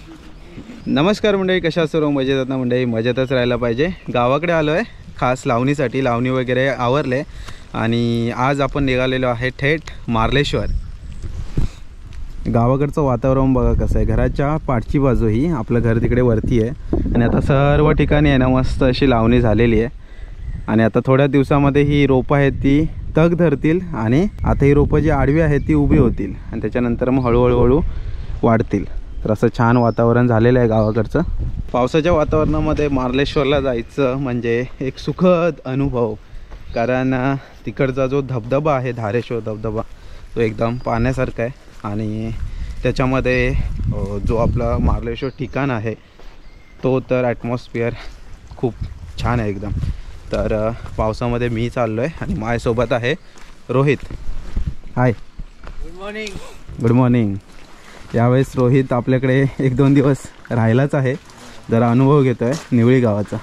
नमस्कार मंडळी, कशा सर्व मजेत आहेत ना मंडळी? मजेतच राहायला पाहिजे। गावाकडे आलो आहे खास लावणीसाठी। लावणी वगैरे आवरले आणि आज आपण निघालेलो आहे थेट मार्लेश्वर। गावाकडचं वातावरण बघा कसं आहे। घराच्या पाठची बाजू ही आपलं घर तिकडे वरती आहे आणि आता सर्व ठिकाणी आहे ना मस्त अशी लावणी झालेली आहे आणि आता थोड्या दिवसामध्ये ही रोपं आहेत ती तग धरतील आणि आता ही रोपं जी आडवी आहेत ती उभी होतील आणि त्याच्यानंतर मग हळूहळू वाढतील। तर असं छान वातावरण झालेलं आहे गावाकडचं। पावसाच्या वातावरणामध्ये मार्लेश्वरला जायचं म्हणजे एक सुखद अनुभव, कारण तिकडचा जो धबधबा आहे धारेश्वर धबधबा तो एकदम पाहण्यासारखा आहे आणि त्याच्यामध्ये जो आपला मार्लेश्वर ठिकाण आहे तो तर ॲटमॉस्फिअर खूप छान आहे एकदम। तर पावसामध्ये मी चाललो आहे आणि माझ्यासोबत आहे Rohit. Hi, good morning. Good morning. यावेळेस रोहित आपल्याकडे 1-2 दिवस राहिलाच आहे, जरा अनुभव घेतोय निवळी गावाचा।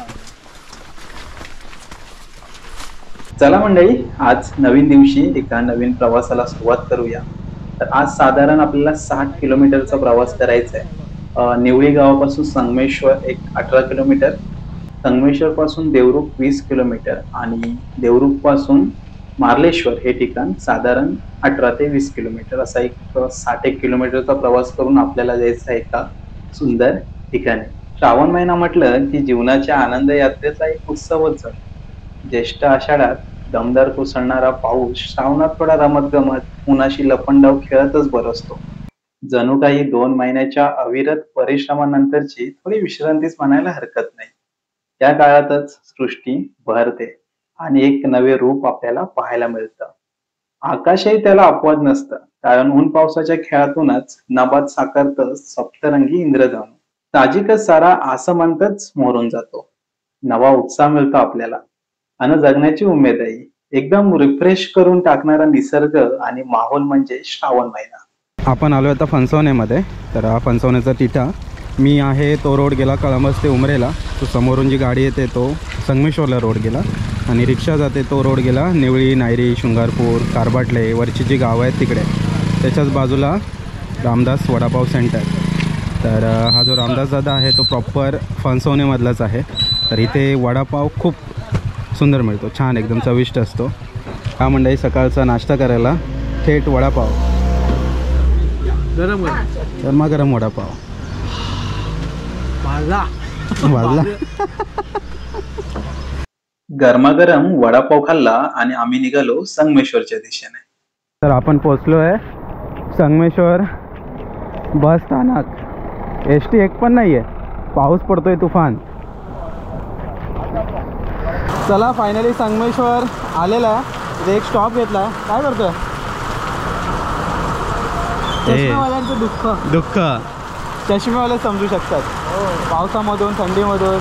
चला मंडळी, आज नवीन दिवशी एका नवीन प्रवासाला सुरुवात करूया। तर आज साधारण आपल्याला 60 किलोमीटरचा प्रवास करायचा आहे। निवळी गावापासून संगमेश्वर एक 18 किलोमीटर, संगमेश्वर पासून देवरुख 20 किलोमीटर आणि देवरुख पासून मार्लेश्वर हे ठिकाण साधारण 18 ते 20 किलोमीटर असा एक 60 किलोमीटरचा प्रवास करून आपल्याला जायचं आहे एका सुंदर ठिकाणी। श्रावण महिना म्हटलं की जीवनाच्या आनंद यात्रेचा एक उत्सवच आहे। ज्येष्ठ आषाढात दमदार कोसळणारा पाऊस, श्रावणात थोडा रमत गमत उन्हाशी लपंडाव खेळतच बरसतो। जणू काही 2 महिन्याच्या अविरत परिश्रमानंतरची थोडी विश्रांतीच म्हणायला हरकत नाही। त्या काळातच सृष्टी बहरते आणि एक नवे रूप आपल्याला पाहायला मिळतं। आकाशही त्याला अपवाद नसतं, कारण ऊन पावसाच्या खेळातूनच नभात साकारतं सप्तरंगी इंद्रधनु। साहजिकच सारा आसमंतच मोहरून जातो, नवा उत्साह मिळतो आपल्याला आणि जगण्याची उमेदही। एकदम रिफ्रेश करून टाकणारा निसर्ग आणि माहोल म्हणजे श्रावण महिना। आपण आलो आता फणसवणेमध्ये। तर हा फणसवणेचा तिठा मी आहे तो रोड गेला कळंबस ते उमरेला, तो समोरून जी गाडी येते तो संगमेश्वरला रोड गेला आणि रिक्षा जाते तो रोड गेला निवळी, नायरी, शृंगारपूर, कारबाटले वरची जी गावं आहेत तिकडे। त्याच्याच बाजूला रामदास वडापाव सेंटर। तर हा जो रामदास दादा आहे तो प्रॉपर फणसवणेमधलाच आहे। तर इथे वडापाव खूप सुंदर मिळतो, छान एकदम चविष्ट असतो। हा मंडळी सकाळचा नाश्ता करायला थेट वडापाव, गरम गरमागरम वडापाव भाजला गरमागरम वडापाव खाल्ला आणि आम्ही निघालो संगमेश्वरच्या दिशेने। तर आपण पोहोचलो आहे संगमेश्वर बस स्थानक। एसटी एक पण नाही आहे, पाऊस पडतोय तुफान। चला फायनली संगमेश्वर आलेला आहे। एक स्टॉप घेतला। काय करतोय? चष्मेवाल्यांचं दुःख चष्मेवाले समजू शकतात। पावसामधून थंडीमधून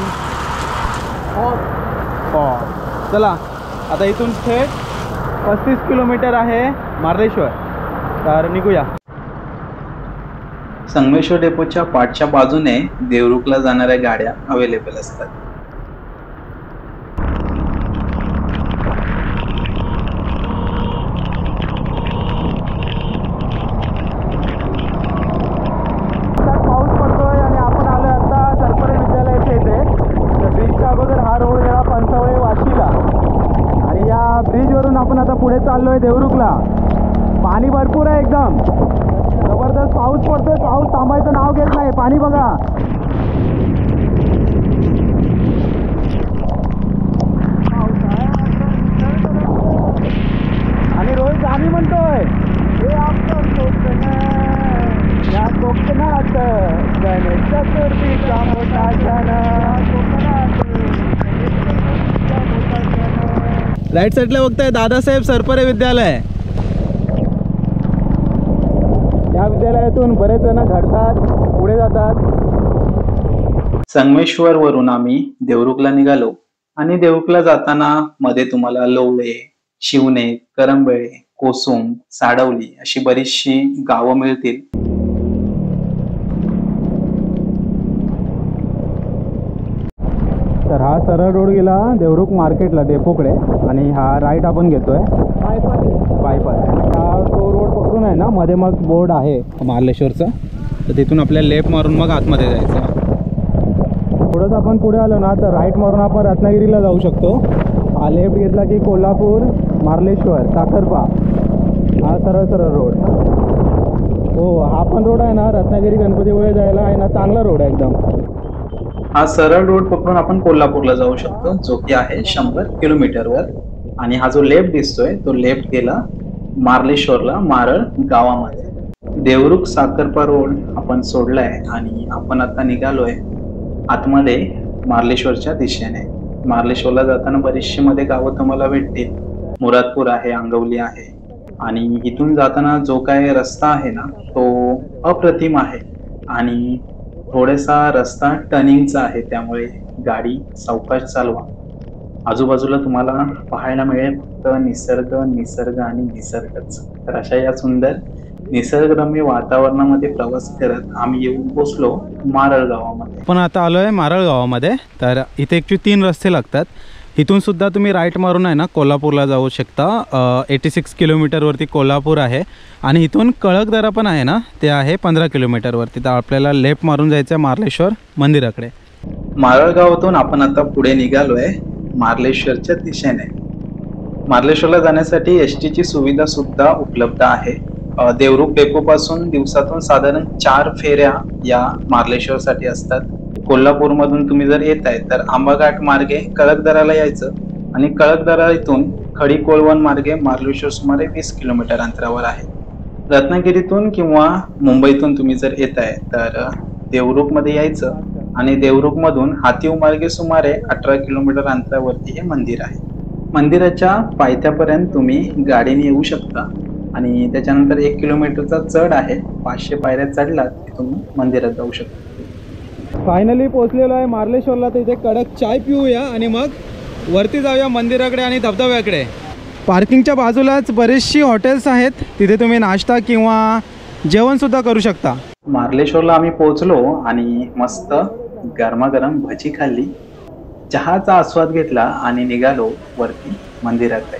चला आता इथून थेट 35 किलोमीटर आहे मार्लेश्वर। तर निघूया। संगमेश्वर डेपोच्या पाठच्या बाजूने देवरुखला जाणाऱ्या गाड्या अवेलेबल असतात। आपण आता पुढे चाललोय देवरुखला। पाणी भरपूर आहे, एकदम जबरदस्त पाऊस पडतोय। पाऊस थांबायचं नाव घेत नाही। पाणी बघा। आणि रोहित आम्ही म्हणतोय हे आपलं कोकण, या कोकणात गणेश चतुर्थीचा मोठा सण। राईट साईडला बघताय दादासाहेब सरपरे विद्यालय। या विद्यालयातून बरेच जण घडतात, पुढे जातात। संगमेश्वर वरून आम्ही देवरुखला निघालो आणि देवरुखला जाताना मध्ये तुम्हाला लोवळे, शिवणे, करंबळे, कोसुम, साडवली अशी बरीचशी गावं मिळतील। तर हा सरळ रोड गेला देवरुख मार्केटला डेपोकडे आणि हा राईट आपण घेतोय बायपास। हा तो रोड पकडून आहे ना मध्ये मग बोर्ड आहे मार्लेश्वरचा, तर तिथून आपल्याला लेफ्ट मारून मग आतमध्ये जायचं. थोडंसं आपण पुढे आलो ना तर राईट मारून आपण रत्नागिरीला जाऊ शकतो. हा लेफ्ट घेतला की कोल्हापूर, मार्लेश्वर, साखरपा, हा सरळ सरळ रोड. हो, हा पण रोड आहे ना रत्नागिरी गणपतीपुळे जायला आहे ना, चांगला रोड आहे एकदम. हा सरळ रोड पकडून आपण कोल्हापूरला जाऊ शकतो, जो की आहे 100 किलोमीटरवर. आणि हा जो लेफ्ट दिसतोय तो लेफ्ट गेला मार्लेश्वरला, मारळ गावामध्ये. देवरुख साखरपा रोड आपण सोडलाय आणि आपण आता निघालोय आतमध्ये मार्लेश्वरच्या दिशेने. मार्लेश्वरला जाताना बरीचशी मध्ये गावं तुम्हाला भेटतील. मुरादपूर आहे, आंगवली आहे. आणि इथून जाताना जो काय रस्ता आहे ना तो अप्रतिम आहे आणि थोडासा रस्ता टर्निंगचा आहे, त्यामुळे गाडी सावकाश चालवा. आजूबाजूला तुम्हाला पाहायला मिळेल फक्त निसर्ग, निसर्ग आणि निसर्गच. तर अशा या सुंदर निसर्गरम्य वातावरणामध्ये प्रवास करत आम्ही येऊन पोहोचलो मारळ गावामध्ये. पण आता आलो आहे मारळ गावामध्ये. तर इथे ॲक्च्युली 3 रस्ते लागतात. इथून सुद्धा तुम्ही राईट मारून आहे ना कोल्हापूरला जाऊ शकता. 86 किलोमीटरवरती कोल्हापूर आहे. आणि इथून कळकदरा पण आहे ना, ते आहे 15 किलोमीटरवरती. तर आपल्याला लेफ्ट मारून जायचं आहे मार्लेश्वर मंदिराकडे. मारळ गावातून आपण आता पुढे निघालोय मार्लेश्वरच्या दिशेने. मार्लेश्वरला जाण्यासाठी एसटीची सुविधा सुद्धा उपलब्ध आहे. देवरुख डेपो पासून दिवसातून साधारण 4 फेऱ्या या मार्लेश्वरसाठी असतात. कोल्हापूरमधून तुम्ही जर येत आहे तर आंबाघाट मार्गे कळकदराला यायचं आणि कळकदरा इथून खडी कोळवण मार्गे मार्लेश्वर सुमारे 20 किलोमीटर अंतरावर आहे. रत्नागिरीतून किंवा मुंबईतून तुम्ही जर येत आहे तर देवरुखमध्ये यायचं आणि देवरुखमधून हातीव मार्गे सुमारे 18 किलोमीटर अंतरावरती हे मंदिर आहे. मंदिराच्या पायथ्यापर्यंत तुम्ही गाडीने येऊ शकता आणि त्याच्यानंतर 1 किलोमीटरचा चढ आहे. 500 पायऱ्या चढलात की तुम्ही मंदिरात जाऊ शकता. फायनली पोहोचलेलो आहे मार्लेश्वरला. तर इथे कडक चाय पिऊया आणि मग वरती जाऊया मंदिराकडे आणि धबधब्याकडे. पार्किंगच्या बाजूलाच बरेचशी हॉटेल्स आहेत, तिथे तुम्ही नाश्ता किंवा जेवणसुद्धा करू शकता. मार्लेश्वरला आम्ही पोहोचलो आणि मस्त गरमागरम भजी खाल्ली, चहाचा आस्वाद घेतला आणि निघालो वरती मंदिराकडे.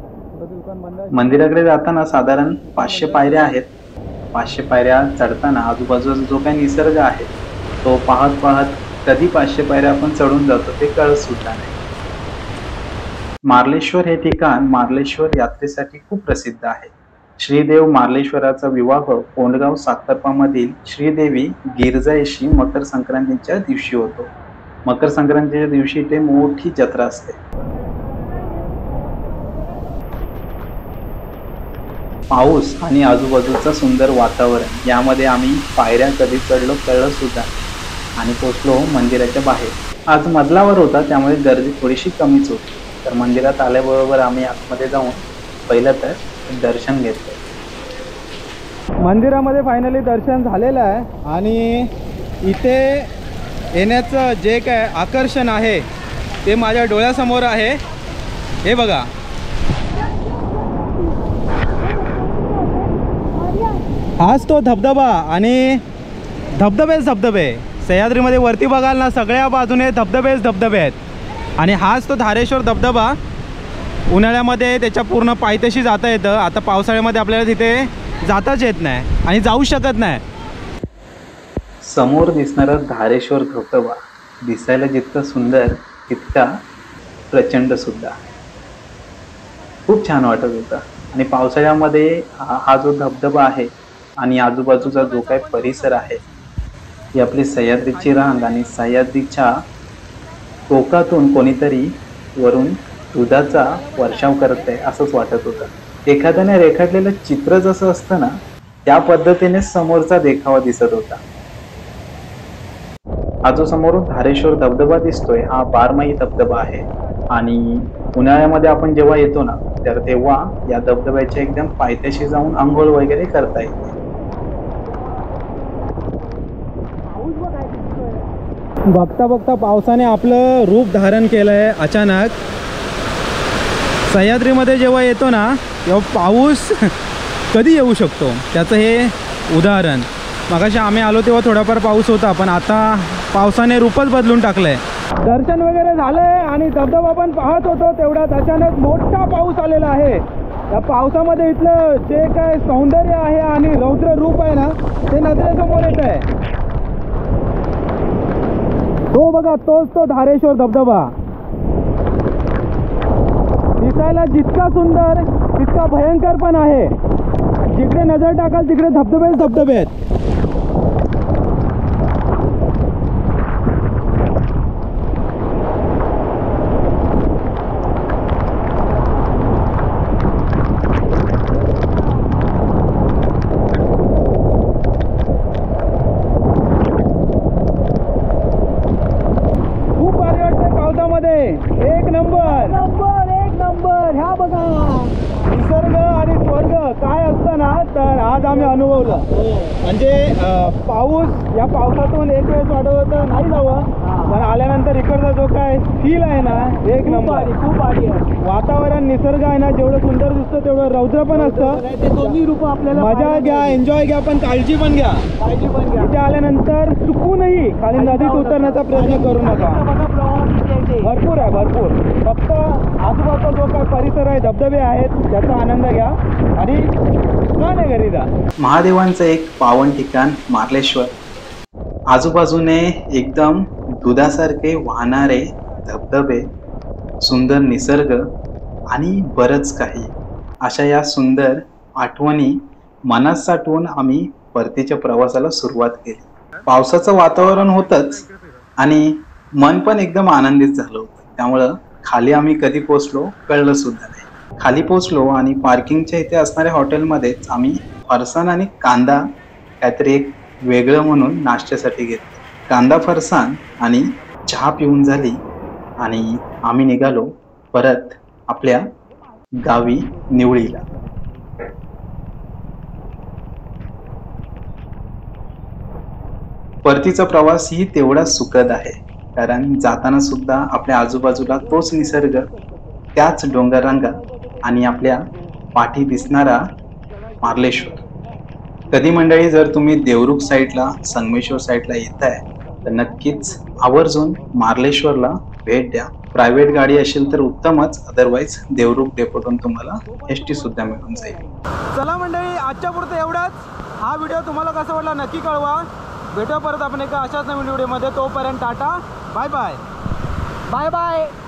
मंदिराकडे जाताना साधारण 500 पायऱ्या आहेत. 500 पायऱ्या चढताना आजूबाजूचा जो काही निसर्ग आहे तो पाहत पाहत कधी 500 पायऱ्या आपण चढून जातो ते कळत सुद्धा नाही. मार्लेश्वर हे ठिकाण मार्लेश्वर यात्रेसाठी खूप प्रसिद्ध आहे. श्रीदेव मार्लेश्वराचा विवाह कोंडगाव साखरपामधील श्रीदेवी गिरजाईशी मकर संक्रांतीच्या दिवशी होतो. मकर संक्रांतीच्या दिवशी इथे मोठी जत्रा असते. पाऊस आणि आजूबाजूचं सुंदर वातावरण यामध्ये आम्ही पायऱ्या कधी चढलो कळलं सुद्धा आणि पोचलो मंदिराच्या बाहेर. आज मजलावर होता त्यामुळे गर्दी थोडीशी कमीच होती. तर मंदिरात आल्याबरोबर आम्ही आतमध्ये जाऊन पहिलं तर दर्शन घेतलं. मंदिरामध्ये फायनली दर्शन झालेलं आहे आणि इथे येण्याचं जे काय आकर्षण आहे ते माझ्या डोळ्यासमोर आहे. हे बघा, हाच तो धबधबा आणि धबधबे सह्याद्रीमध्ये वरती बघाल ना सगळ्या बाजूने धबधबे आहेत. आणि हाच तो धारेश्वर धबधबा. उन्हाळ्यामध्ये त्याच्या पूर्ण पायथ्याशी जाता येतं. आता पावसाळ्यामध्ये आपल्याला तिथे जाताच येत नाही आणि जाऊ शकत नाही. समोर दिसणारा धारेश्वर धबधबा दिसायला जितका सुंदर तितका प्रचंड सुद्धा. खूप छान वाटत होता. आणि पावसाळ्यामध्ये हा जो धबधबा आहे आणि आजूबाजूचा जो काही परिसर आहे ही आपली सह्याद्रीची रांग आणि सह्याद्रीच्या टोकातून कोणीतरी वरून दुधाचा वर्षाव करत आहे असंच वाटत होतं. एखाद्याने रेखाटलेलं चित्र जसं असतं ना त्या पद्धतीने समोरचा देखावा दिसत होता. हा जो समोरून धारेश्वर धबधबा दिसतोय हा 12 धबधबा आहे आणि उन्हाळ्यामध्ये आपण जेव्हा येतो ना तर तेव्हा या धबधब्याच्या एकदम पायथ्याशी जाऊन आंघोळ वगैरे करता येते. बघता बघता पावसाने आपलं रूप धारण केलं आहे. अचानक सह्याद्रीमध्ये जेव्हा येतो ना तेव्हा पाऊस कधी येऊ शकतो त्याचं हे उदाहरण. मगाशी आम्ही आलो तेव्हा थोडाफार पाऊस होता पण आता पावसाने रूपच बदलून टाकलं आहे. दर्शन वगैरे झालं आहे आणि धबधबा पण पाहत होतो तेवढ्यात अचानक मोठा पाऊस आलेला आहे या पावसामध्ये इथलं जे काय सौंदर्य आहे आणि रौद्र रूप आहे ना ते नजरेसमोर येत आहे. तो बघा, तोच तो धारेश्वर धबधबा. दिसायला जितका सुंदर तितका भयंकर पण आहे. जिकडे नजर टाकाल तिकडे धबधबेच धबधबे आहेत. खूप भारी वाटतंय पावसामध्ये. एक नंबर. ह्या बघा निसर्ग आणि स्वर्ग काय असतं ना, तर आज आम्ही अनुभवलं. म्हणजे पाऊस, या पावसातून एक वेळेस वाटत होतं नाही जावं, पण आल्यानंतर इकडचा जो काय फील आहे ना, एक नंबर. खूप भारी आहे वातावरण. निसर्ग आहे ना, जेवढं सुंदर दिसतं तेवढं रौद्र पण असतं. ते दोन्ही रूप आपल्याला मजा घ्या, एन्जॉय घ्या, पण काळजी पण घ्या. इथे आल्यानंतर चुकूनही खाली नदीत उतरण्याचा प्रयत्न करू नका. भरपूर आहे, भरपूर. फक्त आजूबाजूचा जो काय परिसर आहे, धबधबे आहेत, त्याचा आनंद घ्या आणि का नाही घरी जा. महादेवांचं एक पावन ठिकाण मार्लेश्वर. आजूबाजूने एकदम दुधासारखे वाहणारे धबधबे, सुंदर निसर्ग आणि बरंच काही. अशा या सुंदर आठवणी मनात साठवून आम्ही परतीच्या प्रवासाला सुरुवात केली. पावसाचं वातावरण होतंच आणि मन पण एकदम आनंदित झालं होतं. त्यामुळं खाली आम्ही कधी पोचलो कळलं सुद्धा नाही. खाली पोचलो आणि पार्किंगच्या इथे असणाऱ्या हॉटेलमध्येच आम्ही फरसाण आणि कांदा काहीतरी एक वेगळं म्हणून नाश्त्यासाठी घेतलं. कांदा फरसाण आणि चहा पिऊन झाली आणि आम्ही निघालो परत आपल्या गावी निवळीला. परतीचा प्रवास ही तेवढाच सुखद आहे, कारण जाताना सुद्धा आपल्या आजूबाजूला तोच निसर्ग, त्याच डोंगररांगा आणि आपल्या पाठी दिसणारा मार्लेश्वर. कधी मंडळी जर तुम्ही देवरुख साईडला, संगमेश्वर साईडला येताय तर नक्कीच आवर्जून मार्लेश्वरला भेट द्या. प्रायव्हेट गाडी असेल तर उत्तमच, अदरवाईज देवरुख डेपोतून तुम्हाला एसटी सुद्धा मिळून जाईल. चला मंडळी, आजच्या पुरतं एवढंच. हा व्हिडिओ तुम्हाला कसा वाटला नक्की कळवा. भेटूया परत आपण एका अशाच नवीन व्हिडिओमध्ये. तोपर्यंत tata, bye bye. Bye bye.